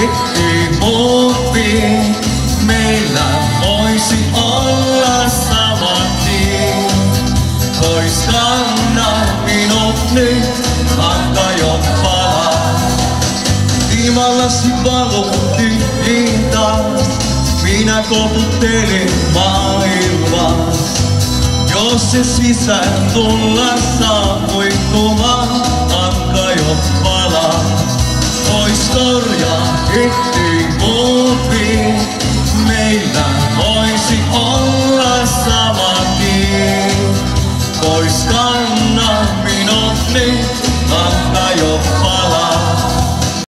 ettei muutti. Meillä voisi olla sama tie. Pois kanna minut nyt, anka jo palaa. Ilmallasi valutti taas, minä koputtelen maailmaa. Jos se sisään tulla saavuittumaan, anka jo palaa. Pois korjaa, ettei muutti.